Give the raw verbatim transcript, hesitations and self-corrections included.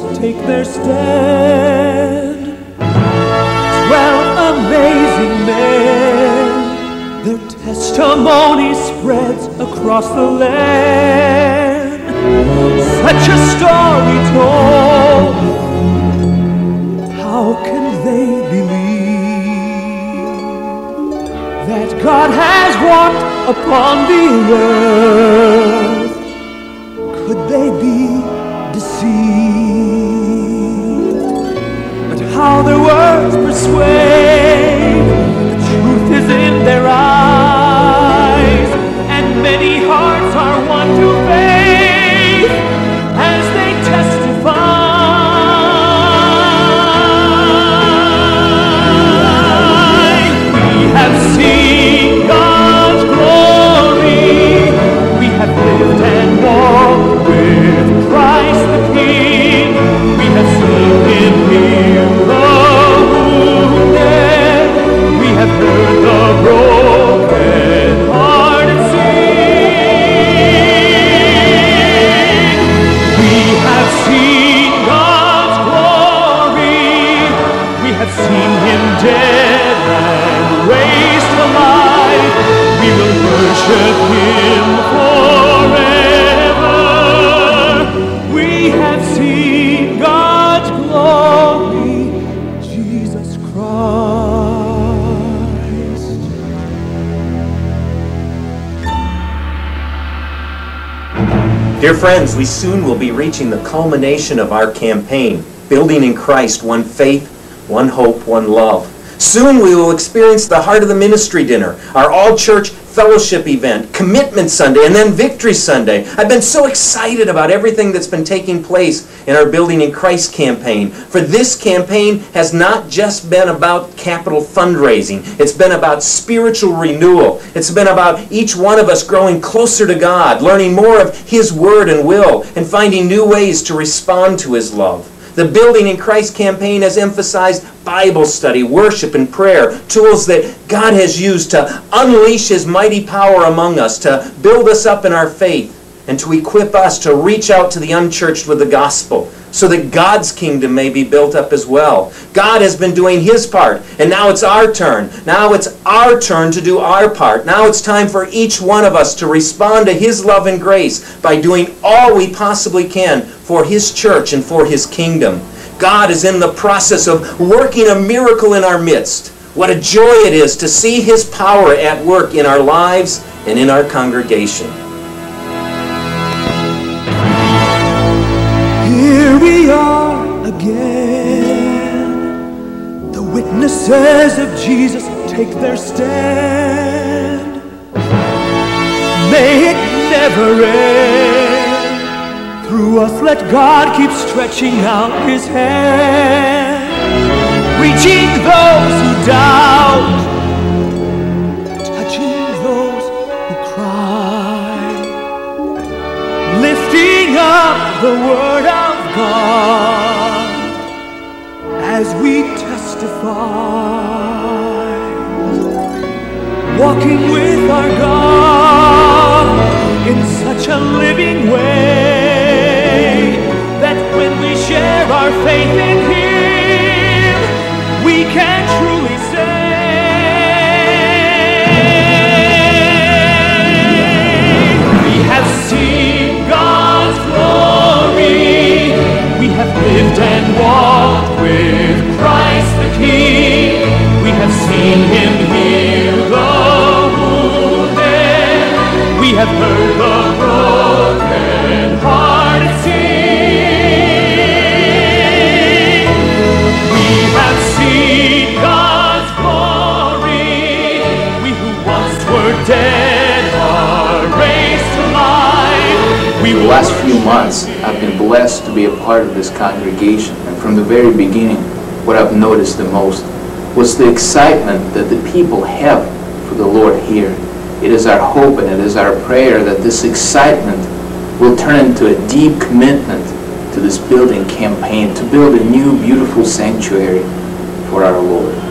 take their stand. Twelve amazing men, their testimony spreads across the land. Such a story told, how can they believe that God has walked upon the earth? Could they be deceived? But how their words persuade, the truth is in their eyes, and many hearts are won to faith as they testify. We have seen God's glory, we have lived and walked with Christ the King. We have seen Him heal the wounded, we have heard the broken hearted sing. We have seen God's glory, we have seen Him dead and raised to life. We will worship Him forever. We have seen God's glory, Jesus Christ. Dear friends, we soon will be reaching the culmination of our campaign, Building in Christ, One Faith, One Hope, One Love. Soon we will experience the Heart of the Ministry Dinner, our all-church fellowship event, Commitment Sunday, and then Victory Sunday. I've been so excited about everything that's been taking place in our Building in Christ campaign. For this campaign has not just been about capital fundraising. It's been about spiritual renewal. It's been about each one of us growing closer to God, learning more of His Word and will, and finding new ways to respond to His love. The Building in Christ campaign has emphasized Bible study, worship, and prayer, tools that God has used to unleash His mighty power among us, to build us up in our faith, and to equip us to reach out to the unchurched with the gospel, so that God's kingdom may be built up as well. God has been doing His part, and now it's our turn. Now it's our turn to do our part. Now it's time for each one of us to respond to His love and grace by doing all we possibly can for His church and for His kingdom. God is in the process of working a miracle in our midst. What a joy it is to see His power at work in our lives and in our congregation. Here we are again. The witnesses of Jesus take their stand. May it never end. Through us let God keep stretching out His hand, reaching those who doubt, touching those who cry, lifting up the Word of God as we testify, walking with our God in such a living way that when we share our faith in Him, we can truly say, we have seen God's glory, we have lived and walked with Christ the King, we have seen Him heal the wounded, we have heard the broken hearted sing. We have seen God's glory, we who once were dead are raised to life. We The last few months, I've been blessed to be a part of this congregation, and from the very beginning, what I've noticed the most was the excitement that the people have for the Lord here. It is our hope and it is our prayer that this excitement will turn into a deep commitment to this building campaign, to build a new beautiful sanctuary for our Lord.